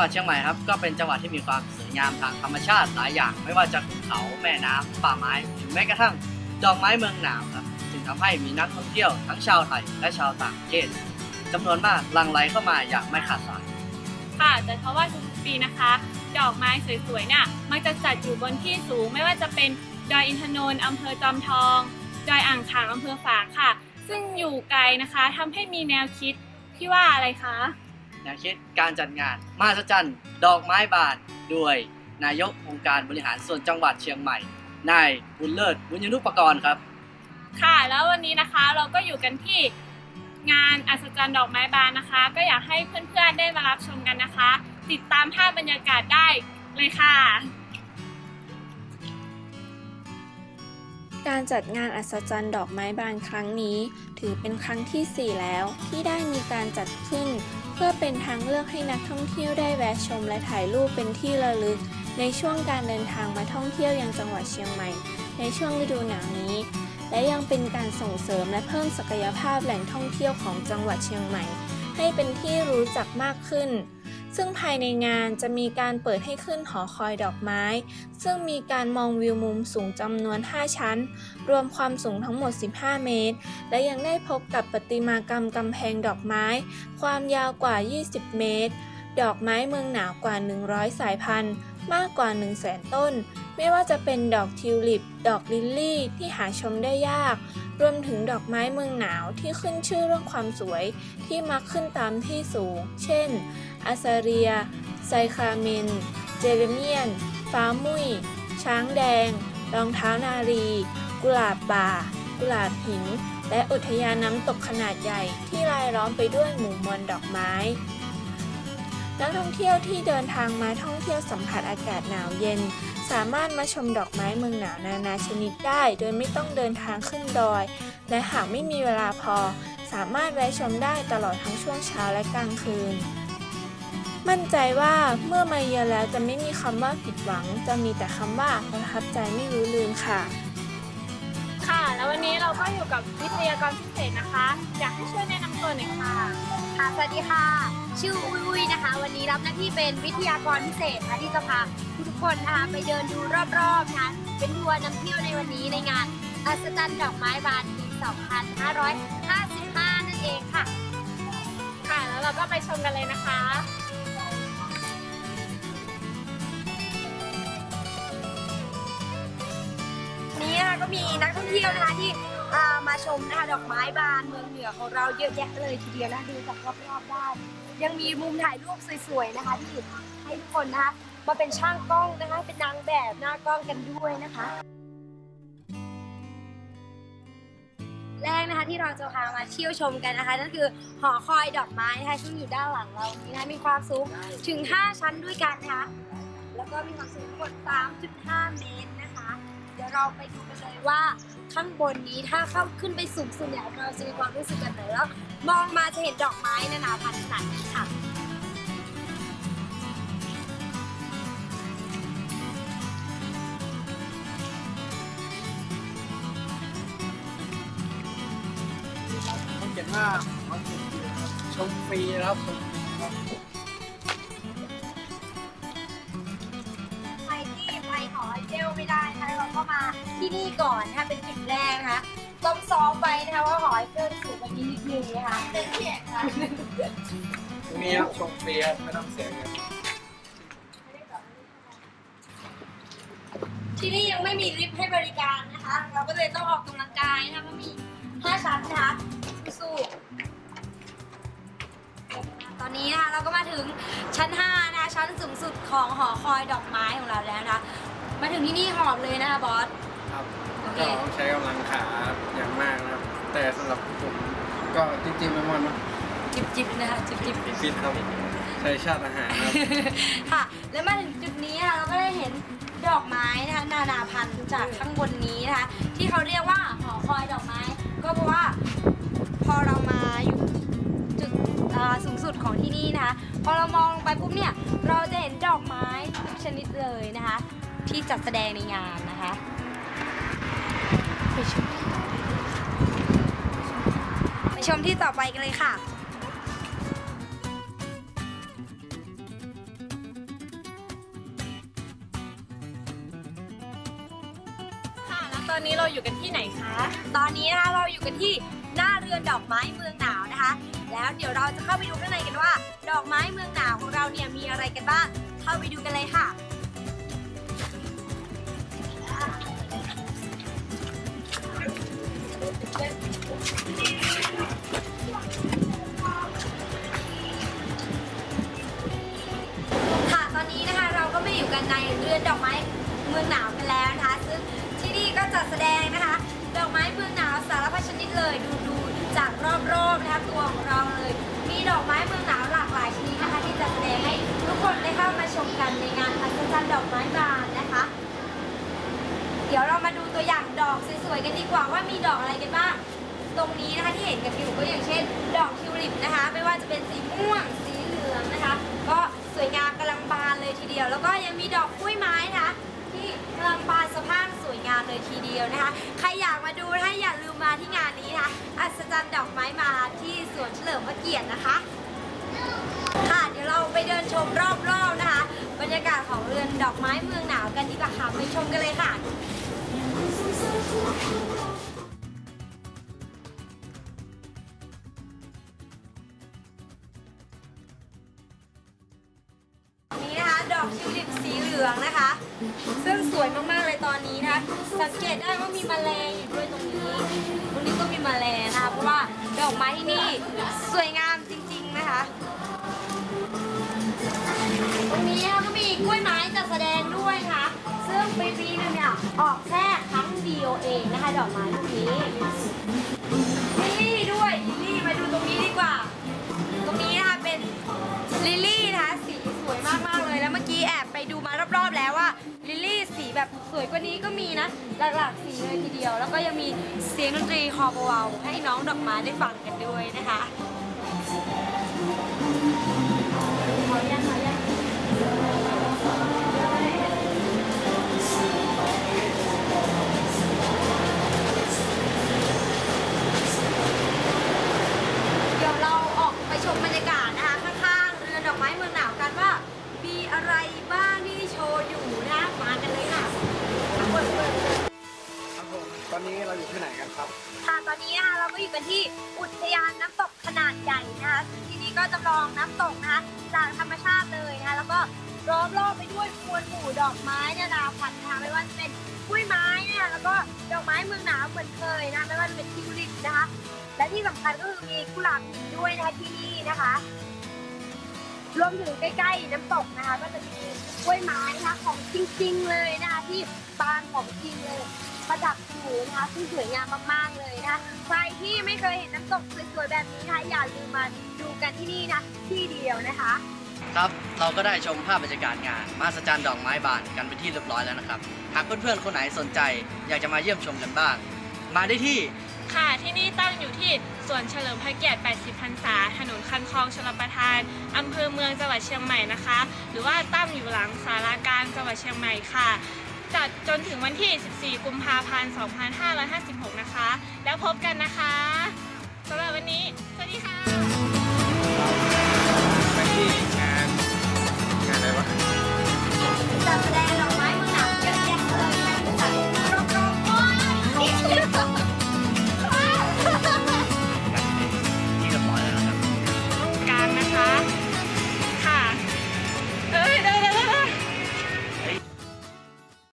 วัดเชียงใหม่ครับก็เป็นจังหวัดที่มีความสวยงามทางธรรมชาติหลายอย่างไม่ว่าจะภูเขาแม่น้ำป่าไม้หรือแม้กระทั่งดอกไม้เมืองหนาวครับจึงทำให้มีนักท่องเที่ยวทั้งชาวไทยและชาวต่างประเทศจำนวนมากหลั่งไหลเข้ามาอย่างไม่ขาดสายค่ะแต่เพราะว่าทุกปีนะคะดอกไม้สวยๆเนี่ยมักจะจัดอยู่บนที่สูงไม่ว่าจะเป็นดอยอินทนนท์อำเภอจอมทองดอยอ่างขางอำเภอฝางค่ะซึ่งอยู่ไกลนะคะทำให้มีแนวคิดที่ว่าอะไรคะแนวคิดการจัดงานมหัศจรรย์ดอกไม้บานด้วยนายกองค์การบริหารส่วนจังหวัดเชียงใหม่นายบุญเลิศบุญยนุปกรณ์ครับค่ะแล้ววันนี้นะคะเราก็อยู่กันที่งานอัศจรรย์ดอกไม้บานนะคะก็อยากให้เพื่อนๆได้มารับชมกันนะคะติดตามภาพบรรยากาศได้เลยค่ะการจัดงานอัศจรรย์ดอกไม้บานครั้งนี้ถือเป็นครั้งที่ 4 แล้วที่ได้มีการจัดขึ้นเพื่อเป็นทางเลือกให้นักท่องเที่ยวได้แวะชมและถ่ายรูปเป็นที่ระลึกในช่วงการเดินทางมาท่องเที่ยวยังจังหวัดเชียงใหม่ในช่วงฤดูหนาวนี้และยังเป็นการส่งเสริมและเพิ่มศักยภาพแหล่งท่องเที่ยวของจังหวัดเชียงใหม่ให้เป็นที่รู้จักมากขึ้นซึ่งภายในงานจะมีการเปิดให้ขึ้นหอคอยดอกไม้ซึ่งมีการมองวิวมุมสูงจำนวน5ชั้นรวมความสูงทั้งหมด15เมตรและยังได้พบกับประติมากรรมกำแพงดอกไม้ความยาวกว่า20เมตรดอกไม้เมืองหนาวกว่า100สายพันธุ์มากกว่า 100,000 ต้นไม่ว่าจะเป็นดอกทิวลิปดอกลิลลี่ที่หาชมได้ยากรวมถึงดอกไม้เมืองหนาวที่ขึ้นชื่อเรื่องความสวยที่มักขึ้นตามที่สูงเช่นอาซาเรียไซคาเมนเจเรเมียนฟ้ามุ้ยช้างแดงรองเท้านารีกุหลาบป่ากุหลาบหินและอุทยานน้ำตกขนาดใหญ่ที่รายล้อมไปด้วยหมู่มวลดอกไม้นักท่องเที่ยวที่เดินทางมาท่องเที่ยวสัมผัสอากาศหนาวเย็นสามารถมาชมดอกไม้เมืองหนาวนานาชนิดได้โดยไม่ต้องเดินทางขึ้นดอยและหากไม่มีเวลาพอสามารถแวะชมได้ตลอดทั้งช่วงเช้าและกลางคืนมั่นใจว่าเมื่อมาเยือนแล้วจะไม่มีคำว่าผิดหวังจะมีแต่คำว่าประทับใจไม่รู้ลืมค่ะค่ะแล้ววันนี้เราก็อยู่กับวิทยากรพิเศษนะคะอยากให้ช่วยแนะนำตัวหน่อยค่ะค่ะสวัสดีค่ะชื่ออุ้ยนะคะวันนี้รับหน้าที่เป็นวิทยากรพิเศษค่ะที่จะพาทุกคนนะคะไปเดินดูรอบๆนะคะเป็นทัวร์นำเที่ยวในวันนี้ในงานอัศจรรย์ดอกไม้บานปี2555นั่นเองค่ะค่ะแล้วเราก็ไปชมกันเลยนะคะนี้นะคะก็มีนักท่องเที่ยวนะคะที่มาชมนะคะดอกไม้บานเมืองเหนือของเราเยอะแยะเลยทีเดียวนะดูจากรอบๆได้ยังมีมุมถ่ายรูปสวยๆนะคะที่ให้ทุกคนนะคะมาเป็นช่างกล้องนะคะเป็นนางแบบหน้ากล้องกันด้วยนะคะแรกนะคะที่เราจะพามาเที่ยวชมกันนะคะนั่นคือหอคอยดอกไม้นะคะซึ่งอยู่ด้านหลังเรานี้นะมีความสูงถึง5ชั้นด้วยกันนะคะแล้วก็มีความสูงทั้งหมด 3.5 เมตรนะคะเดี๋ยวเราไปดูกันเลยว่าข้างบนนี้ถ้าเข้าขึ้นไปสูงสุดเนี่ยเราจะมีความรู้สึกกันไหนแล้วมองมาจะเห็นดอกไม้นานาพันธุ์ขนาดนี้ค่ะเขียนว่าชมฟรีนะครับใครที่ไปหอเจลไม่ได้นะคะเราก็มาที่นี่ก่อนนะคะเป็นจุดแรกนะคะต้องซ้อมไปนะคะว่าหอเจลสูงกว่านี้นิดนึงนะคะเต้นเสียงค่ะมีครับชมฟรีครับไม่ต้องเสียเงินที่นี่ยังไม่มีลิฟต์ให้บริการนะคะเราก็เลยต้องออกกำลังกายนะคะเพราะมี5 ชั้นนะคะสู้ตอนนี้นะคะเราก็มาถึงชั้น5นะคะชั้นสูงสุดของหอคอยดอกไม้ของเราแล้วนะคะมาถึงที่นี่หอบเลยนะคะบอสครับก็ใช้กำลังขาอย่างมากนะครับแต่สำหรับผมก็จิ้มๆไปหมดนะจิบนะคะจิบฟิตครับใช้ชาติอาหารครับค่ะแล้วมาถึงจุดนี้เราก็ได้เห็นดอกไม้นะคะนานาพันธุ์จากข้างบนนี้นะคะที่เขาเรียกว่าหอคอยดอกไม้ก็เพราะว่าพอเรามาอยู่จุดสูงสุดของที่นี่นะคะพอเรามองลงไปปุ๊บเนี่ยเราจะเห็นดอกไม้ทุกชนิดเลยนะคะที่จัดแสดงในงานนะคะไปชมที่ต่อไปกันเลยค่ะอนนี้เราอยู่กันที่ไหนคะตอนนี้นะคะเราอยู่กันที่หน้าเรือนดอกไม้เมืองหนาวนะคะแล้วเดี๋ยวเราจะเข้าไปดูข้างในกันว่าดอกไม้เมืองหนาวของเราเนี่ยมีอะไรกันบ้างเข้าไปดูกันเลยค่ะตอนนี้นะคะเราก็มาอยู่กันในเรือนดอกไม้เมืองหนาวกันแล้วนะคะซึ่งที่นี่ก็จัดแสดงนะคะดอกไม้เมืองหนาวสารพัดชนิดเลยดูจากรอบๆนะคะตัวของเราเลยมีดอกไม้เมืองหนาวหลากหลายชนิดนะคะที่จะแสดงให้ทุกคนได้เข้ามาชมกันในงานมหัศจรรย์ดอกไม้บานนะคะเดี๋ยวเรามาดูตัวอย่างดอกสวยๆกันดีกว่าว่ามีดอกอะไรกันบ้างตรงนี้นะคะที่เห็นกันอยู่ก็อย่างเช่นดอกทิวลิปนะคะไม่ว่าจะเป็นสีม่วงสีเหลืองนะคะก็สวยงามกำลังบานเลยทีเดียวแล้วก็ยังมีดอกกล้วยไม้นะคะที่กำลังบานสะพรั่งสวยงามเลยทีเดียวนะคะใครอยากมาดูนะคะอย่าลืมมาที่งานนี้นะคะอัศจรรย์ดอกไม้มาที่สวนเฉลิมพระเกียรตินะคะค่ะเดี๋ยวเราไปเดินชมรอบๆนะคะบรรยากาศของเรือนดอกไม้เมืองหนาวกันดีกว่าค่ะไปชมกันเลยค่ะดอกทิวลิปสีเหลืองนะคะซึ่งสวยมากๆเลยตอนนี้นะคะสังเกตได้ว่ามีแมลงอยู่ด้วยตรงนี้ก็มีแมลงนะคะเพราะว่าดอกไม้ที่นี่สวยงามจริงๆนะคะตรงนี้ก็มีกล้วยไม้จัดแสดงด้วยนะคะซึ่งปีนึงเนี่ยออกแค่ครั้งเดียวเองนะคะดอกไม้พวกนี้ลิลลี่ด้วยลิลลี่มาดูตรงนี้ดีกว่าตรงนี้นะคะเป็นลิลลี่นะคะสีสวยมากๆเลยแล้วเมื่อกี้แอบไปดูมารอบๆแล้วว่าลิลลี่สีแบบสวยกว่านี้ก็มีนะหลากๆสีเลยทีเดียวแล้วก็ยังมีเสียงดนตรีคอเบาๆให้น้องดอกไม้ได้ฟังกันด้วยนะคะเดี๋ยวเราออกไปชมบรรยากาศนะคะข้างๆเรือนดอกไม้เมืองหนาวกันว่ามีอะไรบ้างที่โชว์อยู่นะมากันเลยค่ะครับผมตอนนี้เราอยู่ที่ไหนกันครับค่ะตอนนี้นะคะเราก็อยู่กันที่อุทยานน้ำตกขนาดใหญ่นะคะที่นี่ก็จำลองน้ำตกนะคะจากธรรมชาติเลยนะคะแล้วก็ล้อมรอบไปด้วยมวลหมู่ดอกไม้นานาพันธุ์นะคะไม่ว่าจะเป็นกล้วยไม้เนี่ยแล้วก็ดอกไม้เมืองหนาวเหมือนเคยนะไม่ว่าจะเป็นทิวลิปนะคะและที่สำคัญก็คือมีกุหลาบหินด้วยนะคะที่นี่นะคะรวมถึงใกล้ๆน้ำตกนะคะก็จะมีกล้วยไม้นะคะของจริงๆเลยนะคะที่บานของจริงเลยประดับอยู่นะคะซึ่งสวยงามมากๆเลยนะคะใครที่ไม่เคยเห็นน้ำตกสวยๆแบบนี้นะคะอย่าลืมมาดูกันที่นี่นะที่เดียวนะคะครับเราก็ได้ชมภาพบรรยากาศงานมหัศจรรย์ดอกไม้บานกันเป็นที่เรียบร้อยแล้วนะครับหากเพื่อนๆคนไหนสนใจอยากจะมาเยี่ยมชมกันบ้างมาได้ที่ค่ะที่นี่ตั้งอยู่ที่สวนเฉลิมพระเกียรติ 80 พรรษาถนนคันคลองชลประทานอำเภอเมืองจังหวัดเชียงใหม่นะคะหรือว่าตั้งอยู่หลังศาลากลางจังหวัดเชียงใหม่ค่ะจัดจนถึงวันที่ 14 กุมภาพันธ์ 2556 นะคะแล้วพบกันนะคะสำหรับวันนี้ส